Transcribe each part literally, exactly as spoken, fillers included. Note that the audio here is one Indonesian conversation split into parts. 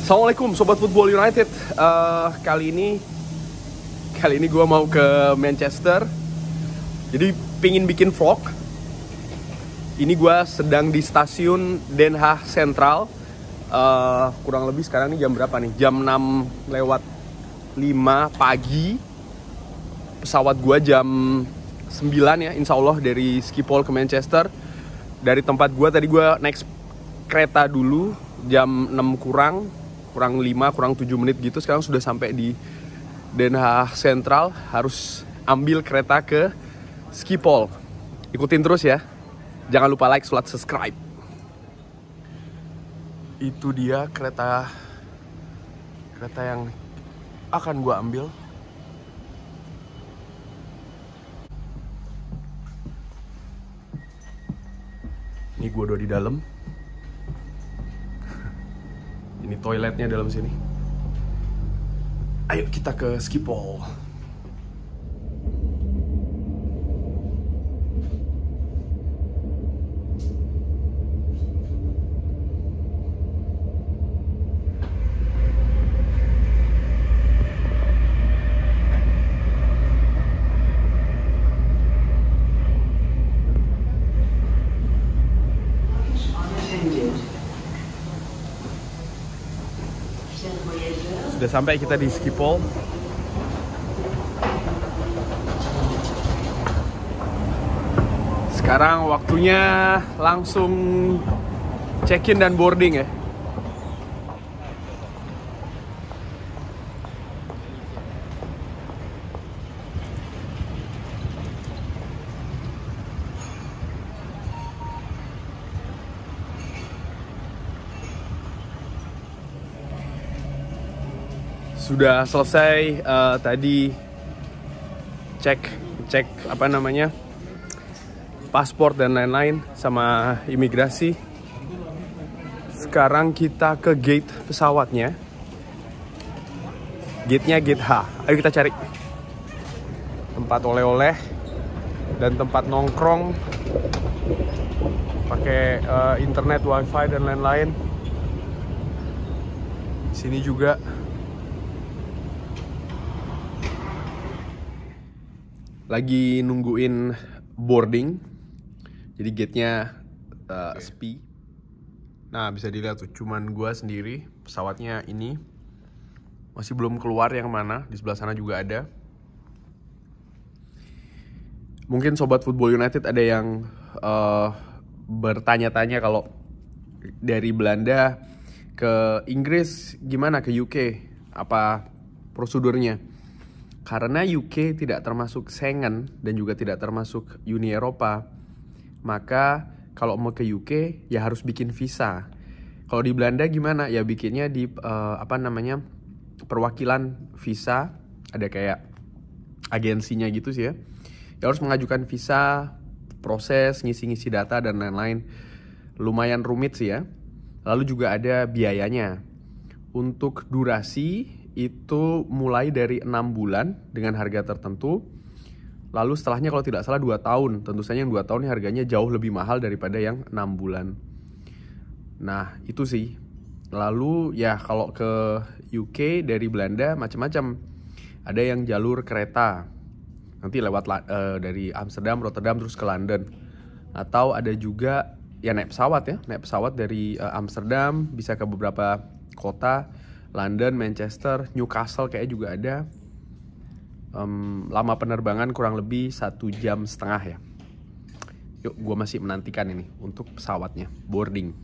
Assalamualaikum Sobat Football United. uh, Kali ini Kali ini gue mau ke Manchester. Jadi pingin bikin vlog. Ini gue sedang di stasiun Den Haag Central. uh, Kurang lebih sekarang ini jam berapa nih? Jam enam lewat lima pagi. Pesawat gue jam sembilan ya, insya Allah, dari Schiphol ke Manchester. Dari tempat gue tadi gue naik kereta dulu jam enam kurang kurang lima, kurang tujuh menit gitu. Sekarang sudah sampai di Den Haag Central. Harus ambil kereta ke Schiphol. Ikutin terus ya. Jangan lupa like, slot, subscribe. Itu dia kereta Kereta yang akan gue ambil. Ini gue udah di dalam. Ini toiletnya dalam sini. Ayo kita ke Schiphol. Sudah sampai kita di Schiphol. Sekarang waktunya langsung check-in dan boarding ya. Sudah selesai uh, tadi cek cek apa namanya paspor dan lain-lain sama imigrasi. Sekarang kita ke gate pesawatnya. Gate-nya gate H. Ayo kita cari tempat oleh-oleh dan tempat nongkrong pakai uh, internet, wifi dan lain-lain. Sini juga. Lagi nungguin boarding. Jadi gate-nya uh, okay. sepi. Nah, bisa dilihat tuh, cuman gua sendiri. Pesawatnya ini masih belum keluar yang mana. Di sebelah sana juga ada. Mungkin Sobat Football United ada yang uh, bertanya-tanya kalau dari Belanda ke Inggris gimana, ke U K, apa prosedurnya. Karena U K tidak termasuk Schengen dan juga tidak termasuk Uni Eropa, maka kalau mau ke U K ya harus bikin visa. Kalau di Belanda gimana? Ya bikinnya di uh, apa namanya perwakilan visa, ada kayak agensinya gitu sih ya. Ya harus mengajukan visa, proses ngisi-ngisi data dan lain-lain. Lumayan rumit sih ya. Lalu juga ada biayanya. Untuk durasi itu mulai dari enam bulan dengan harga tertentu. Lalu setelahnya kalau tidak salah dua tahun. Tentu saja yang dua tahun ini harganya jauh lebih mahal daripada yang enam bulan. Nah itu sih. Lalu ya kalau ke U K dari Belanda macam-macam. Ada yang jalur kereta. Nanti lewat uh, dari Amsterdam, Rotterdam terus ke London. Atau ada juga ya naik pesawat ya. Naik pesawat dari uh, Amsterdam bisa ke beberapa kota. London, Manchester, Newcastle kayak juga ada. um, Lama penerbangan kurang lebih satu jam setengah ya. Yuk, gue masih menantikan ini untuk pesawatnya, boarding.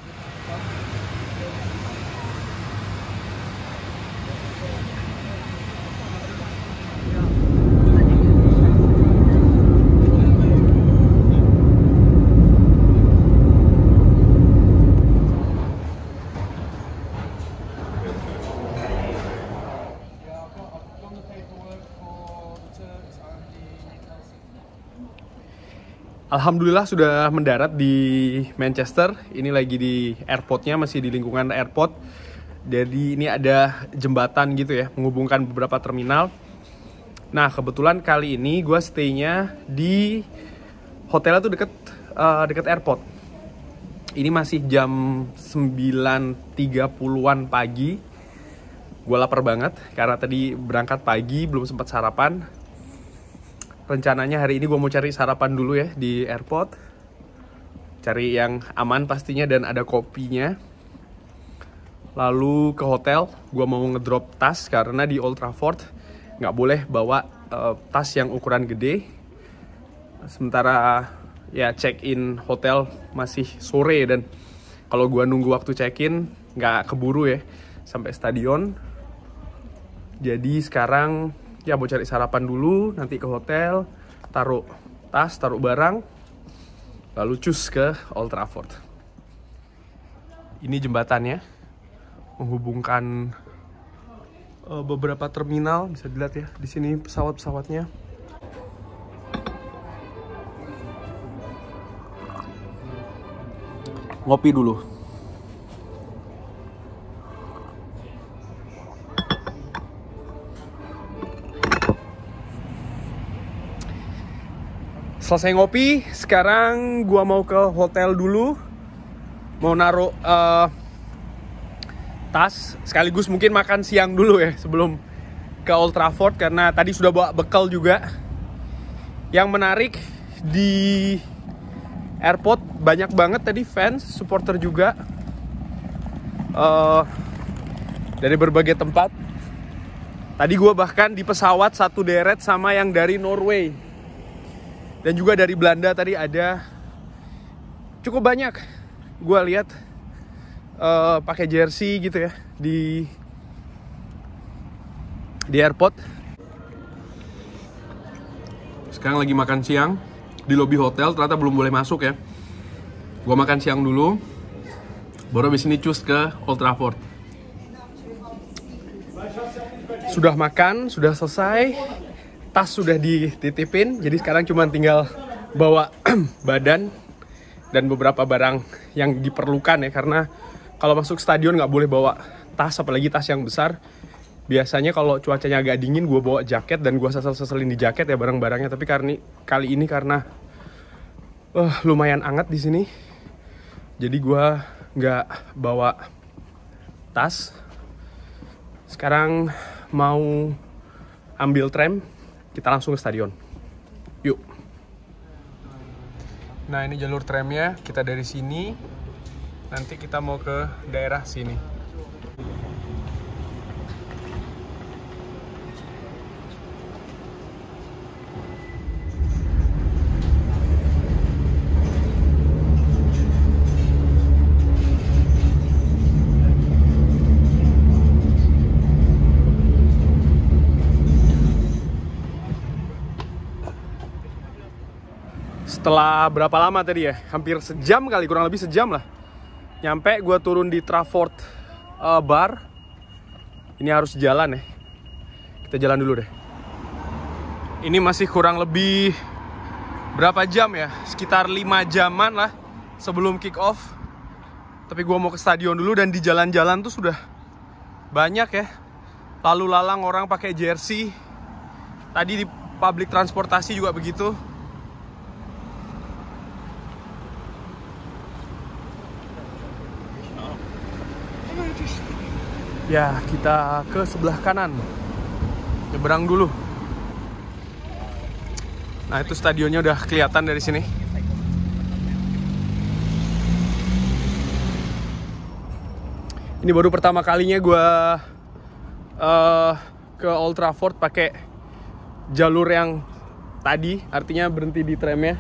Alhamdulillah sudah mendarat di Manchester. Ini lagi di airportnya, masih di lingkungan airport. Jadi ini ada jembatan gitu ya, menghubungkan beberapa terminal. Nah kebetulan kali ini gue stay-nya di hotelnya tuh deket uh, deket airport. Ini masih jam sembilan tiga puluhan pagi. Gue lapar banget karena tadi berangkat pagi, belum sempat sarapan. Rencananya hari ini gue mau cari sarapan dulu ya di airport. Cari yang aman pastinya dan ada kopinya. Lalu ke hotel, gue mau ngedrop tas karena di Old Trafford nggak boleh bawa uh, tas yang ukuran gede. Sementara ya check-in hotel masih sore dan kalau gue nunggu waktu check-in nggak keburu ya sampai stadion. Jadi sekarang ya mau cari sarapan dulu, nanti ke hotel, taruh tas, taruh barang, lalu cus ke Old Trafford. Ini jembatannya menghubungkan uh, beberapa terminal, bisa dilihat ya di sini pesawat-pesawatnya. Ngopi dulu. Selesai ngopi, sekarang gua mau ke hotel dulu. Mau naruh uh, tas, sekaligus mungkin makan siang dulu ya sebelum ke Old Trafford karena tadi sudah bawa bekal juga. Yang menarik di airport banyak banget tadi fans, supporter juga uh, dari berbagai tempat. Tadi gue bahkan di pesawat satu deret sama yang dari Norway dan juga dari Belanda tadi ada cukup banyak. Gue lihat uh, pakai jersey gitu ya di di airport. Sekarang lagi makan siang di lobi hotel, ternyata belum boleh masuk ya. Gua makan siang dulu, baru habis ini cus ke Old Trafford. Sudah makan, sudah selesai, tas sudah dititipin, jadi sekarang cuma tinggal bawa badan dan beberapa barang yang diperlukan ya, karena kalau masuk stadion nggak boleh bawa tas, apalagi tas yang besar. Biasanya kalau cuacanya agak dingin, gue bawa jaket dan gue sesel-seselin di jaket ya barang-barangnya. Tapi kali kali ini karena uh, lumayan hangat di sini, jadi gue nggak bawa tas. Sekarang mau ambil tram, kita langsung ke stadion. Yuk. Nah ini jalur tramnya, kita dari sini, nanti kita mau ke daerah sini. Setelah berapa lama tadi ya? Hampir sejam kali, kurang lebih sejam lah. Nyampe, gue turun di Trafford uh, Bar. Ini harus jalan ya. Kita jalan dulu deh. Ini masih kurang lebih berapa jam ya? Sekitar lima jaman lah sebelum kick off. Tapi gue mau ke stadion dulu dan di jalan-jalan tuh sudah banyak ya. Lalu lalang orang pakai jersey. Tadi di public transportasi juga begitu. Ya, kita ke sebelah kanan. Nyebrang dulu. Nah, itu stadionnya udah kelihatan dari sini. Ini baru pertama kalinya gue uh, ke Old Trafford pakai jalur yang tadi, artinya berhenti di tramnya.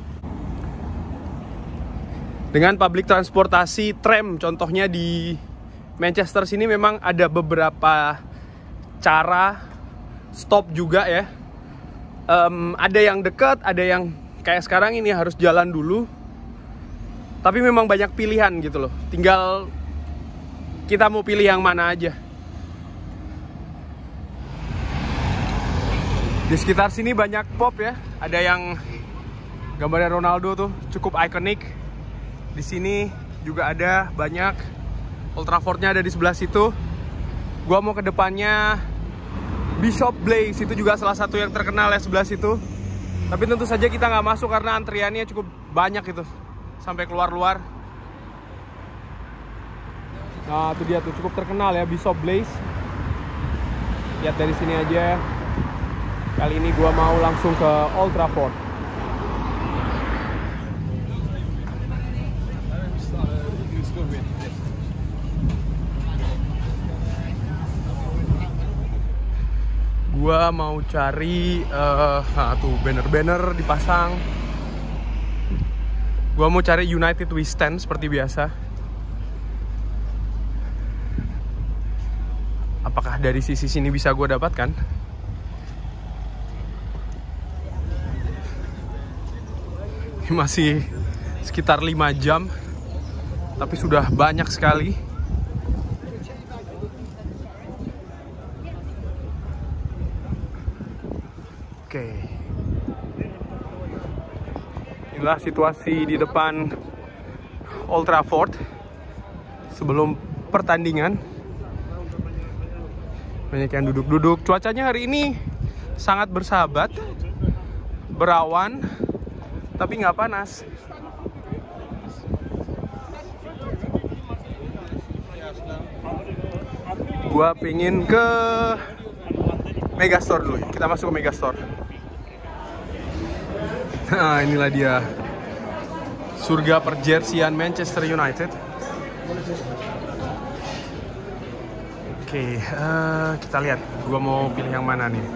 Dengan public transportasi tram, contohnya di Manchester sini memang ada beberapa cara stop juga ya. Um, ada yang dekat, ada yang kayak sekarang ini harus jalan dulu. Tapi memang banyak pilihan gitu loh. Tinggal kita mau pilih yang mana aja. Di sekitar sini banyak pop ya. Ada yang gambarnya Ronaldo tuh cukup ikonik. Di sini juga ada banyak. Old Trafford-nya ada di sebelah situ. Gua mau ke depannya Bishop Blaze, itu juga salah satu yang terkenal ya sebelah situ. Tapi tentu saja kita nggak masuk karena antriannya cukup banyak itu sampai keluar-luar. Nah, itu dia tuh cukup terkenal ya, Bishop Blaze. Lihat dari sini aja. Kali ini gua mau langsung ke Old Trafford. Gua mau cari uh, nah tuh banner-banner dipasang. Gua mau cari United We Stand seperti biasa. Apakah dari sisi sini bisa gue dapatkan? Masih sekitar lima jam, tapi sudah banyak sekali. Oke, inilah situasi di depan Old Trafford sebelum pertandingan. Banyak yang duduk-duduk. Cuacanya hari ini sangat bersahabat, berawan, tapi nggak panas. Gua pengen ke Megastore dulu. Kita masuk ke Megastore. Nah, inilah dia surga perjersian Manchester United. Oke, uh, kita lihat. Gua mau pilih yang mana nih?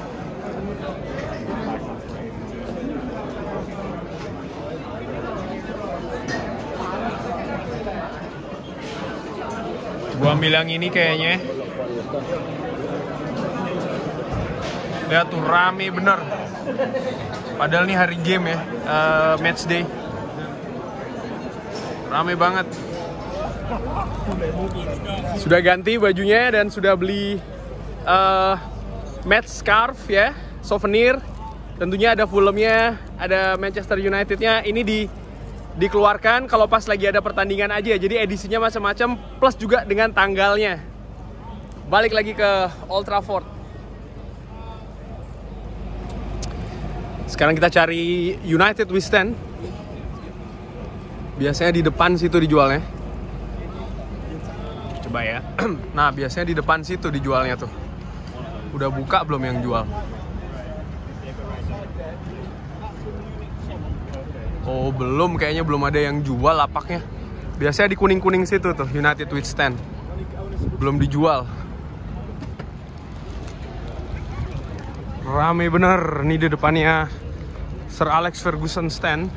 Gua ambil yang ini kayaknya. Lihat tuh, rame bener. Padahal nih hari game ya, uh, match day. Rame banget. Sudah ganti bajunya dan sudah beli uh, match scarf ya, souvenir. Tentunya ada Fulhamnya, ada Manchester United-nya. Ini di dikeluarkan kalau pas lagi ada pertandingan aja. Jadi edisinya macam-macam, plus juga dengan tanggalnya. Balik lagi ke Old Trafford. Sekarang kita cari United We Stand. Biasanya di depan situ dijualnya. Coba ya. Nah, biasanya di depan situ dijualnya tuh. Udah buka belum yang jual? Oh, belum, kayaknya belum ada yang jual lapaknya. Biasanya di kuning-kuning situ tuh, United We Stand. Belum dijual. Rame bener. Ini di depannya Sir Alex Ferguson stand.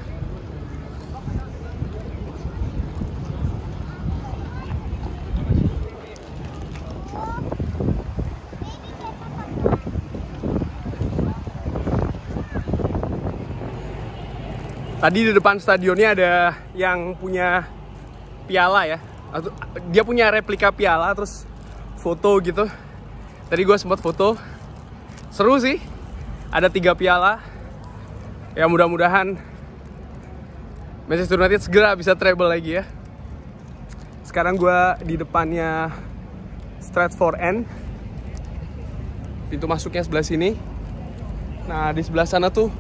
Tadi di depan stadionnya ada yang punya piala ya. Dia punya replika piala, terus foto gitu. Tadi gue sempat foto. Seru sih. Ada tiga piala. Ya mudah-mudahan Manchester United segera bisa treble lagi ya. Sekarang gue di depannya Stratford End. Pintu masuknya sebelah sini. Nah, di sebelah sana tuh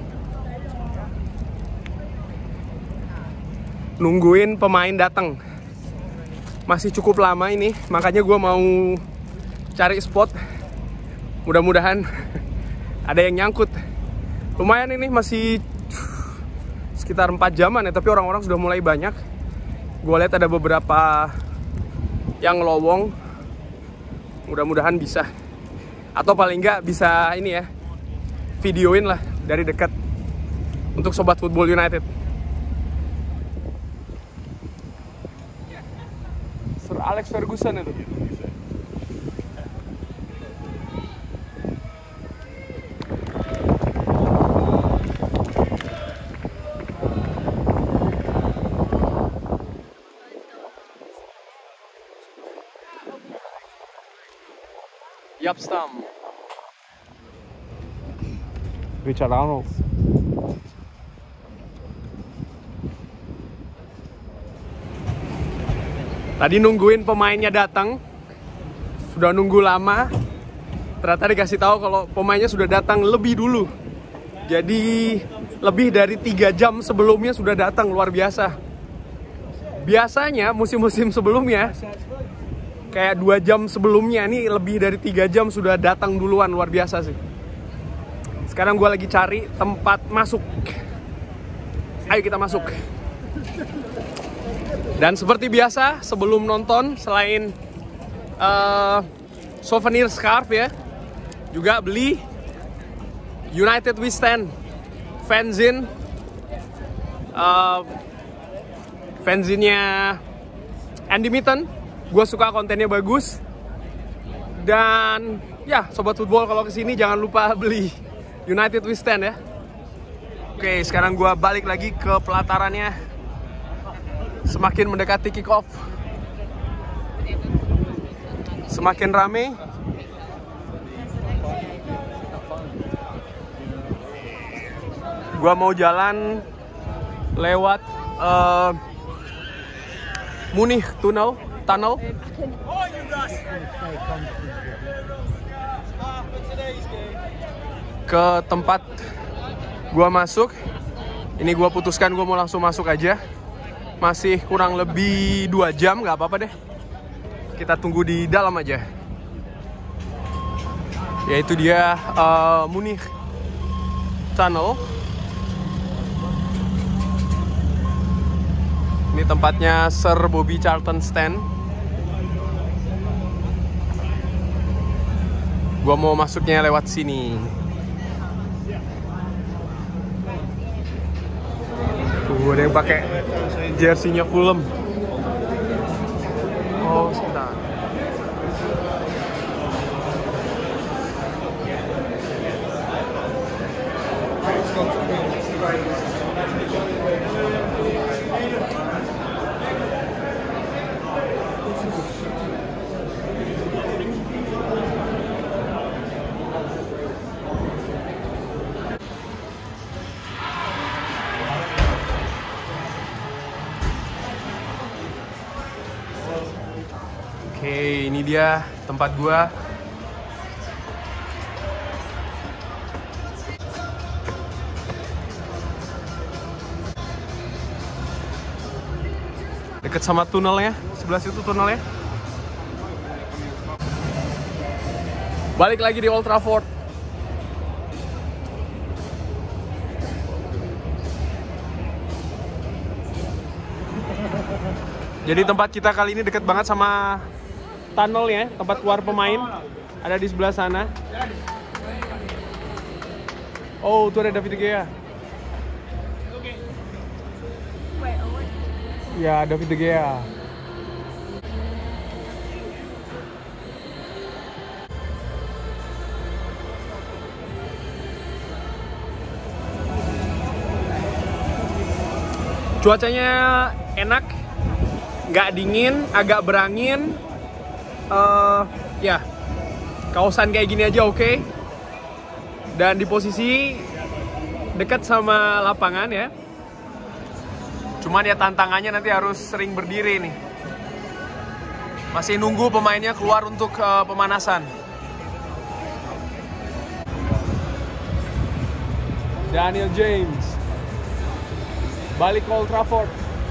nungguin pemain datang. Masih cukup lama ini, makanya gue mau cari spot. Mudah-mudahan ada yang nyangkut. Lumayan ini, masih sekitar empat jaman ya, tapi orang-orang sudah mulai banyak. Gue lihat ada beberapa yang lowong. Mudah-mudahan bisa. Atau paling nggak bisa ini ya, videoin lah dari dekat untuk Sobat Football United. Sir Alex Ferguson itu. Yapstam. Richard Arnold. Tadi nungguin pemainnya datang, sudah nunggu lama. Ternyata dikasih tahu kalau pemainnya sudah datang lebih dulu. Jadi lebih dari tiga jam sebelumnya sudah datang, luar biasa. Biasanya musim-musim sebelumnya, kayak dua jam sebelumnya, ini lebih dari tiga jam sudah datang duluan, luar biasa sih. Sekarang gue lagi cari tempat masuk. Ayo kita masuk. Dan seperti biasa, sebelum nonton, selain uh, souvenir scarf ya, juga beli United We Stand fanzine. Uh, fanzine-nya Andy Mitten. Gue suka kontennya bagus. Dan ya, sobat football kalau kesini jangan lupa beli United We Stand ya. Oke, sekarang gue balik lagi ke pelatarannya. Semakin mendekati kick off, semakin rame. Gue mau jalan lewat uh, Munich Tunnel, tunnel. Ke tempat gua masuk. Ini gua putuskan gua mau langsung masuk aja. Masih kurang lebih dua jam, nggak apa-apa deh. Kita tunggu di dalam aja. Yaitu dia uh, Munich Tunnel. Ini tempatnya Sir Bobby Charlton stand. Gua mau masuknya lewat sini. Tuh ada yang pakai jersey-nya Fulham. Oh, sebentar. Oke, ini dia tempat gua. Deket sama tunnelnya, sebelah situ tunnelnya. Balik lagi di Old Trafford. Jadi tempat kita kali ini deket banget sama tunnel ya, tempat keluar pemain. Ada di sebelah sana. Oh, tuh ada David De Gea. Ya, David De Gea. Cuacanya enak, nggak dingin, agak berangin. Uh, ya, kawasan kayak gini aja oke. Okay. Dan di posisi dekat sama lapangan ya. Cuman ya tantangannya nanti harus sering berdiri nih. Masih nunggu pemainnya keluar untuk uh, pemanasan. Daniel James balik ke Old Trafford.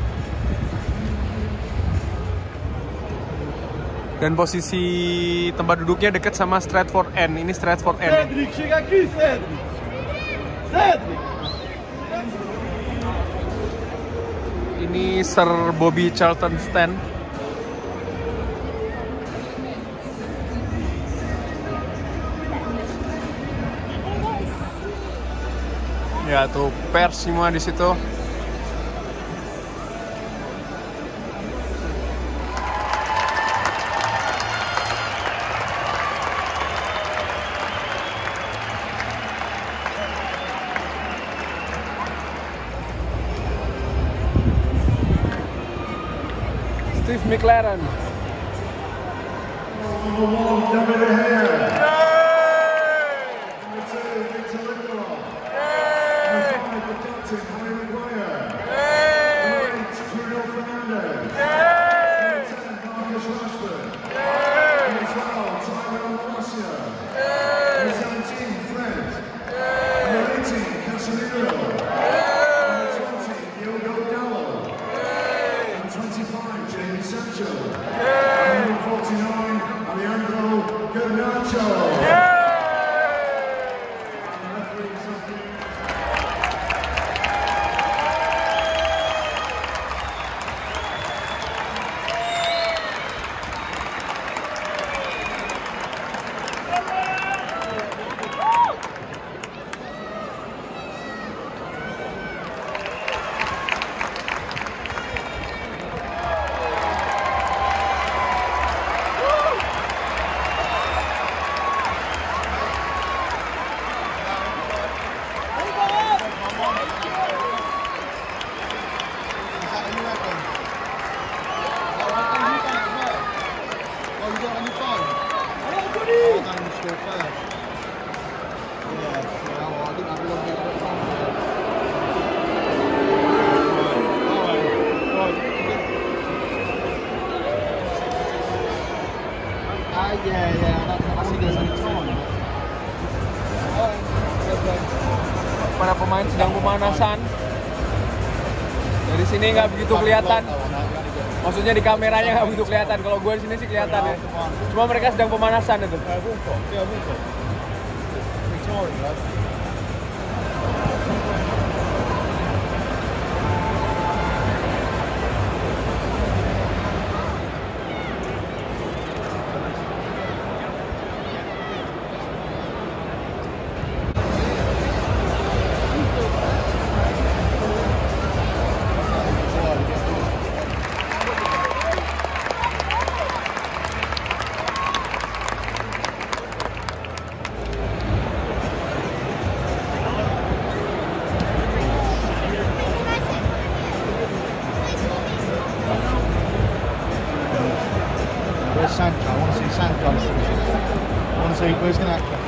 Dan posisi tempat duduknya dekat sama Stratford End. Ini Stratford End. Cedric, chega aqui, Cedric. Cedric. Ini Sir Bobby Charlton stand. Ya tuh pers semua di situ. Steve McLaren. forty-nine, Alejandro Garnacho. Yeah, yeah, I see there's any time. Para pemain sedang pemanasan. Dari sini nggak begitu kelihatan. Maksudnya di kameranya nggak begitu kelihatan. Kalau gue di sini sih kelihatan ya. Cuma mereka sedang pemanasan itu. Where's Sancho? I want to see Sancho. I want to see where's going to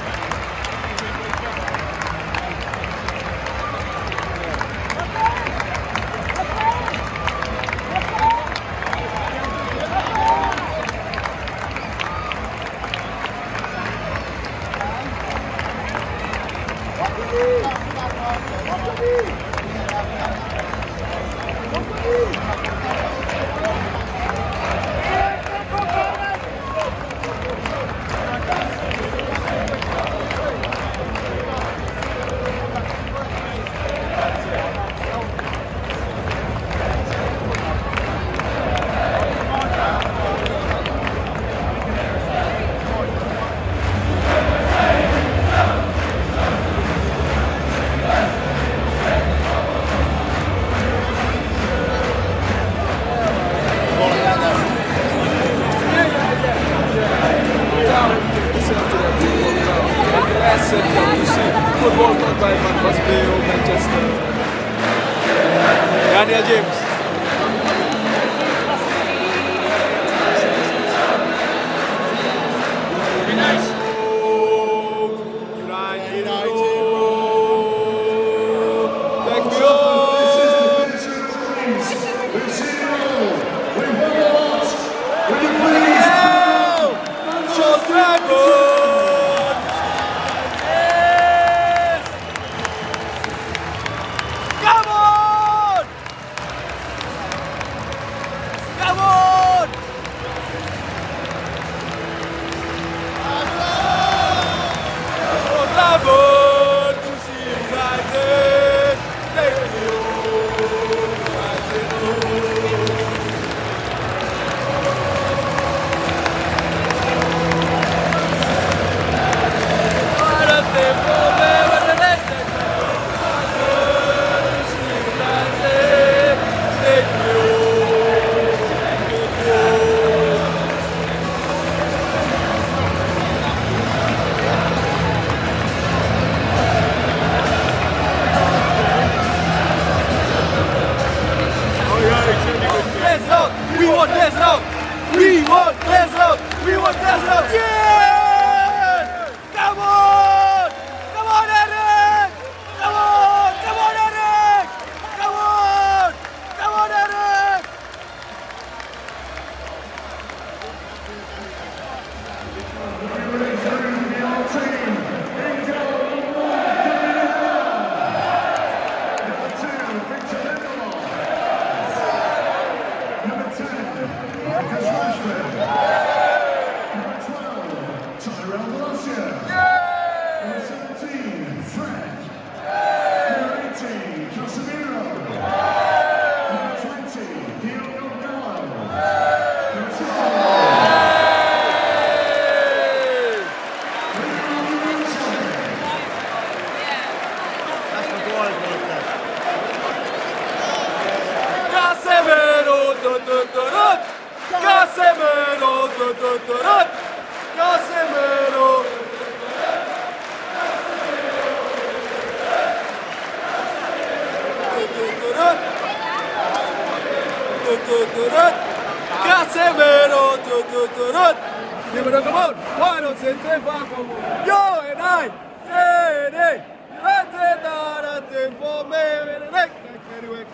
football taught by Van Basten, Manchester. Daniel James. Very nice. United. Thank you. Shot Dragon. We want this out! We want this out! We want this out! Yeah! Come on! Come on, Eric! Come on! Come on, Eric! Come on! Come on, Eric! Number ten. Marcus Rashford. Number twelve, Tyrell Malacia. Number seventeen, Fred. Number eighteen, Casemiro. Number twenty, Diogo Gallo. Number sixteen, Casemiro, du, du, du, du. Casemiro, du, du, du, du. Casemiro. Du, du, du, du. Du, du, du, du. Casemiro, du, du, du, du. Give it a come on. One, two, three, four, come on. Yo and I, City. Let's get out of the for me. Anyway.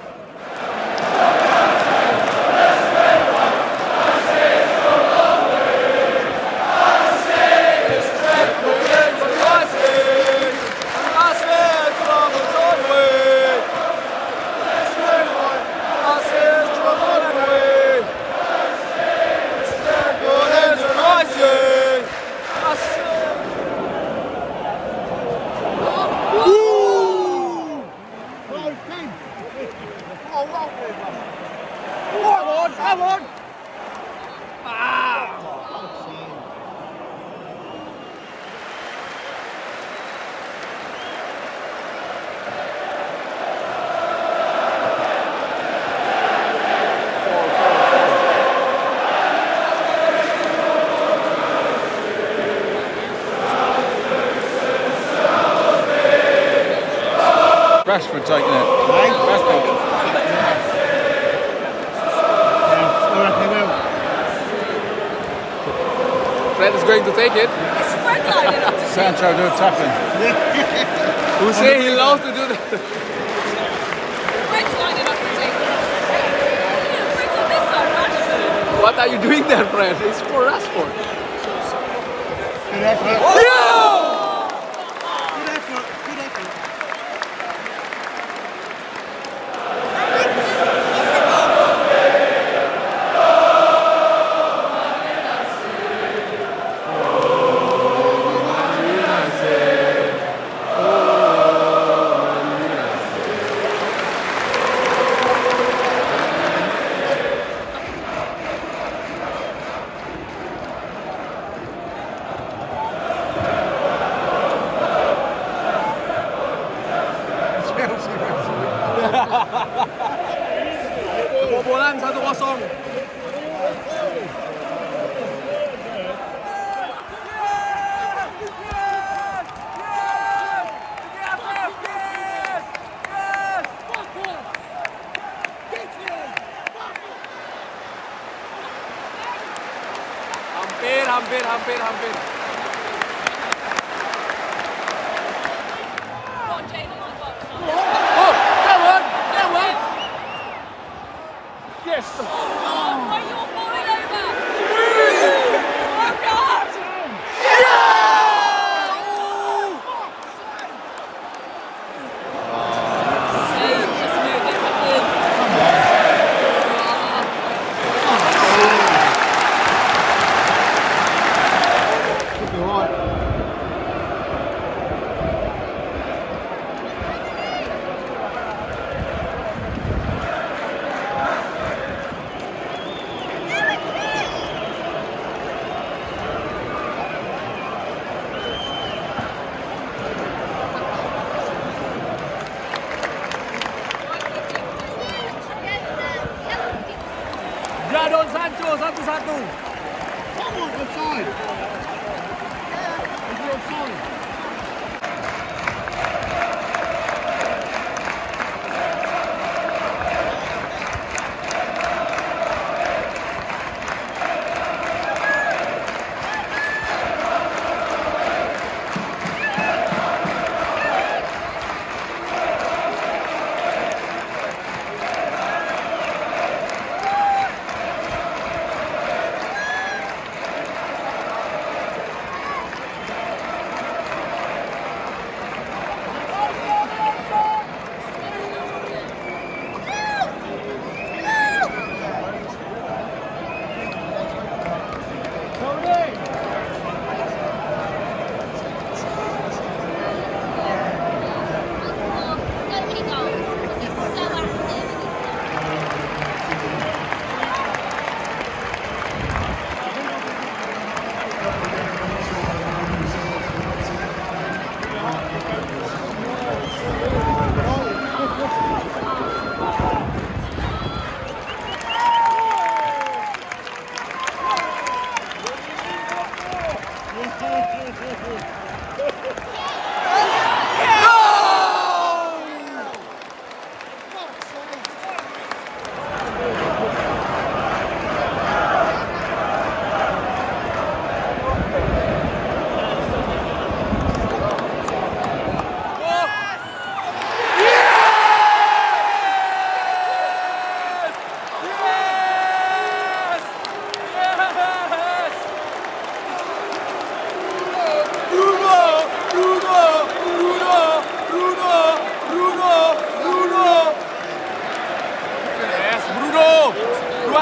Come on! Ah! Rashford taking it. Rashford. Fred is going to take it. Sancho do a tapping. Who say he loves to do that? What are you doing there, Fred? It's for Rashford. Good effort. Oh! Good effort. Good effort. Kebobolan satu kosong. Hampir, hampir, hampir, hampir. Oh, come on, come on. Yes. Jadon Sancho satu-satu. Come on, offside. Is he offside?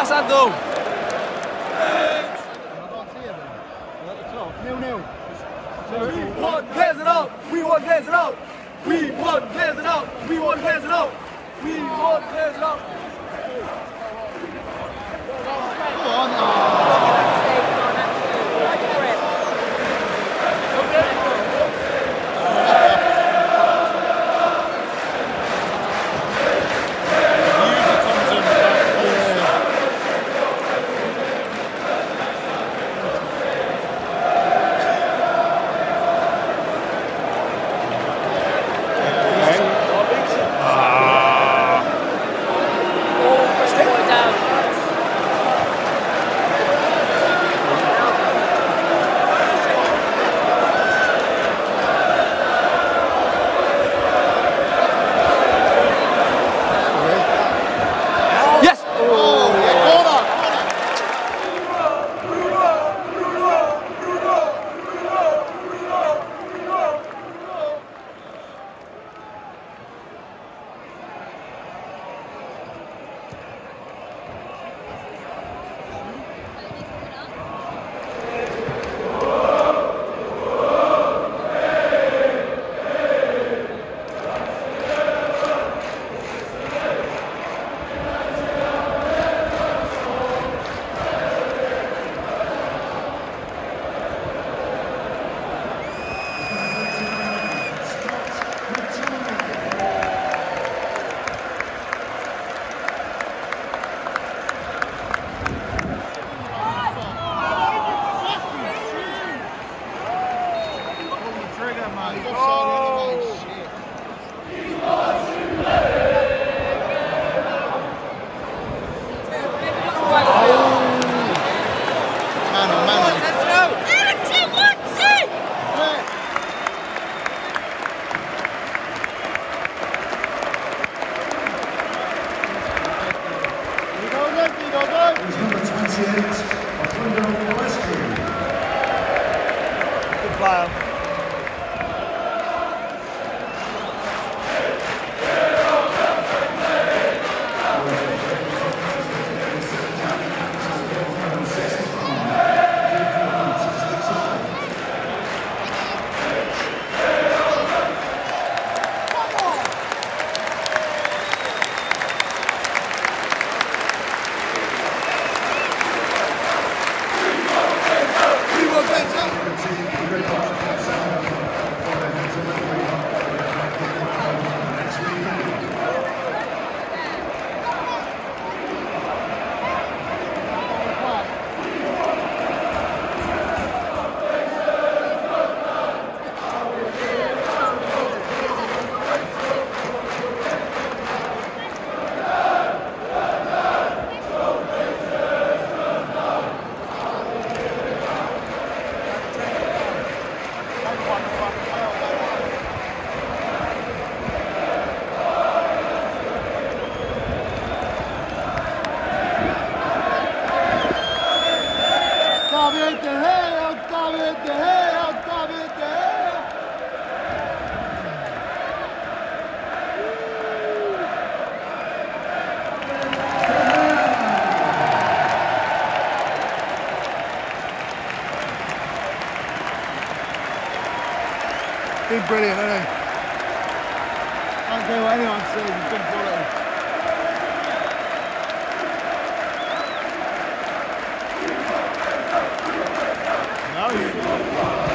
satu. Nil nil. We want players it out. We want players it out. We want players it out. We want players it out. We want players it out. Go on. Oh. Been brilliant, hasn't he? Can't care what anyone says, he's been quality. No, you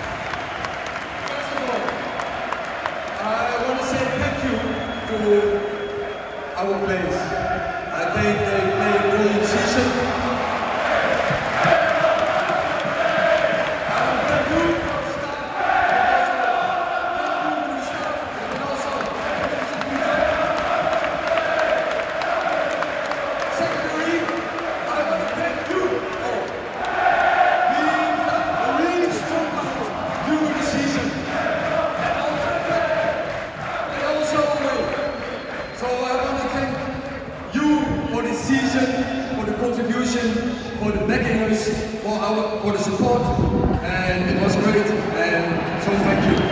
I want to say thank you to our, for the support, and it was great, and so thank you.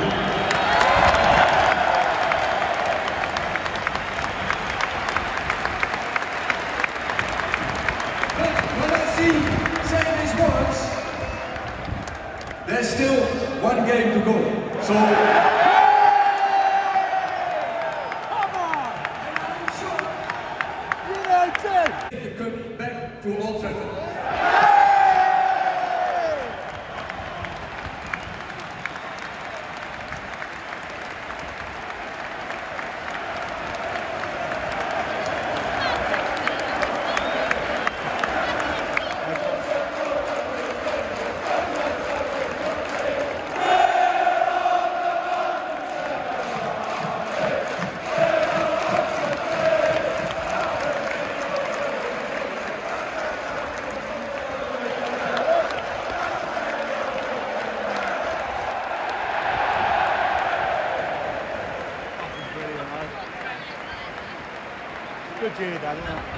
But when I see saying these words, there's still one game to go. So. Back to Old Trafford. Good cheer, Dad, isn't it?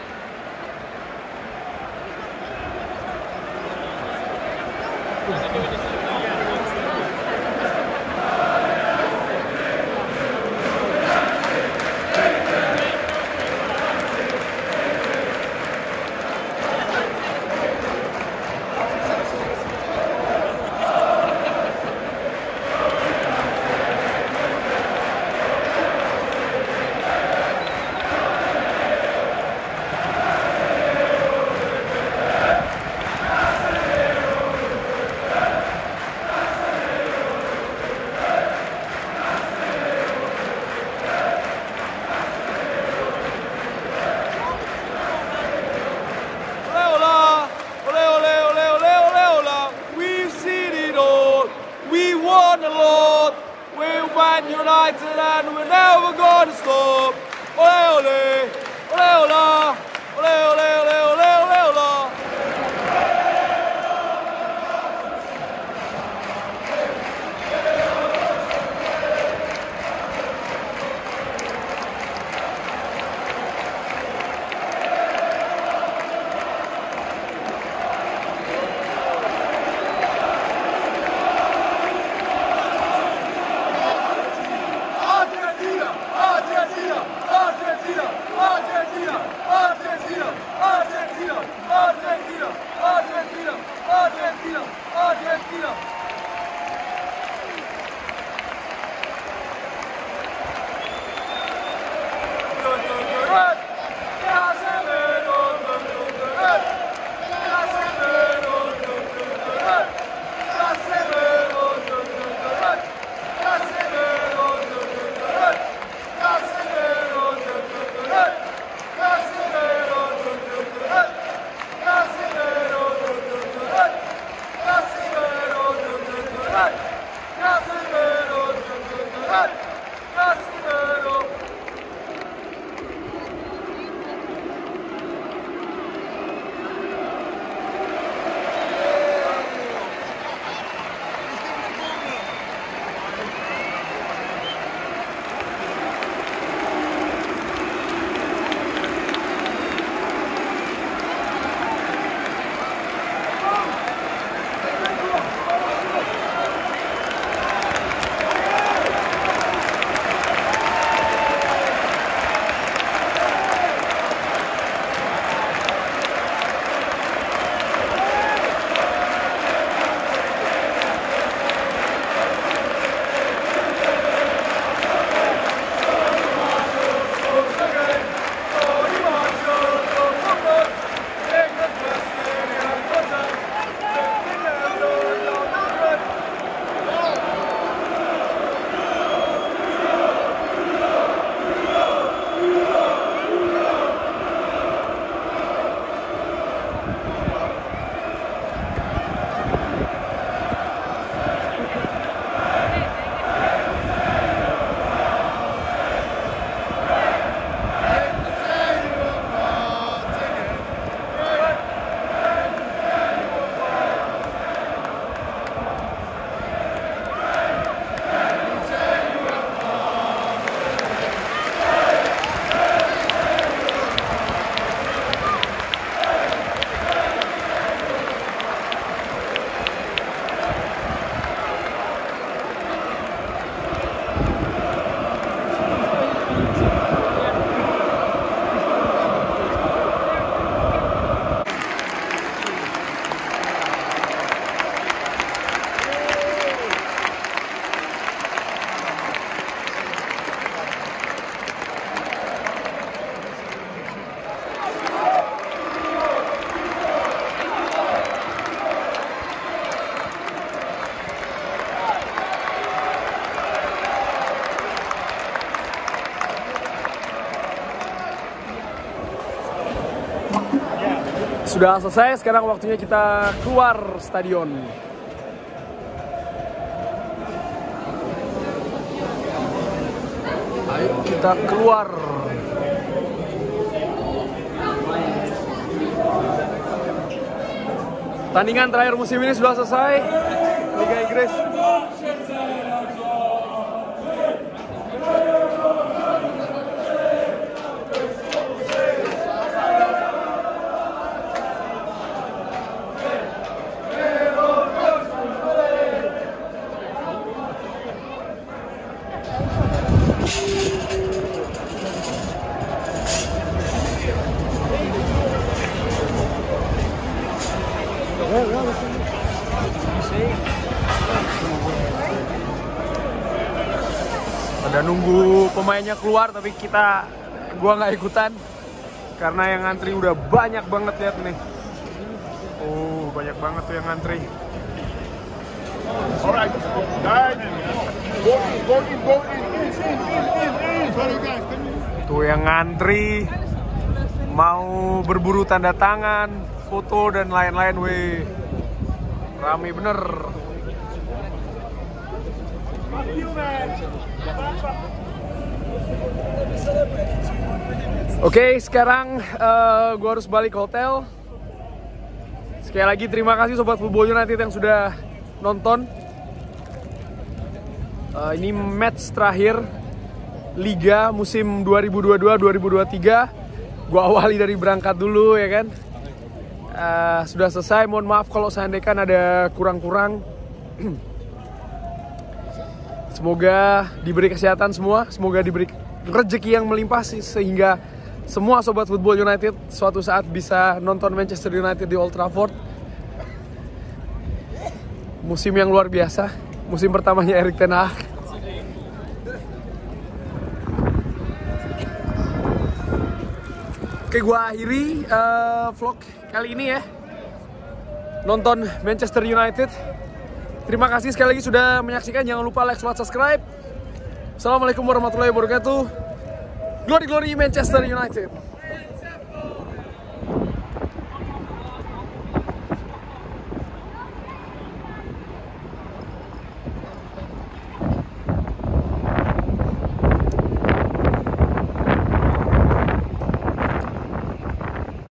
Man United and we're never gonna stop. Ole ole, ole ole, ole ole ole ole ole ole. Argentina! Argentina! Argentina! Argentina! Sudah selesai, sekarang waktunya kita keluar stadion. Ayo kita keluar. Tandingan terakhir musim ini sudah selesai. Liga Inggris. Pada nunggu pemainnya keluar, tapi kita gua nggak ikutan karena yang ngantri udah banyak banget, lihat nih. Oh, banyak banget tuh yang ngantri. Alright, guys. Go in, go in, go in, in, in, in, in. Sorry guys, can you... Tuh yang ngantri mau berburu tanda tangan, foto dan lain-lain, weh. Rame bener. Oke, okay, sekarang uh, gue harus balik ke hotel. Sekali lagi terima kasih Sobat Football United yang sudah nonton. Uh, ini match terakhir Liga musim dua ribu dua puluh dua dua ribu dua puluh tiga. Gue awali dari berangkat dulu ya kan. Uh, sudah selesai, mohon maaf kalau seandainya kan ada kurang-kurang. Semoga diberi kesehatan semua, semoga diberi rezeki yang melimpah sehingga semua Sobat Football United suatu saat bisa nonton Manchester United di Old Trafford. Musim yang luar biasa, musim pertamanya Erik ten Hag. Oke, gue akhiri uh, vlog kali ini ya. Nonton Manchester United. Terima kasih sekali lagi sudah menyaksikan. Jangan lupa like, subscribe. Assalamualaikum warahmatullahi wabarakatuh. Glory glory Manchester United.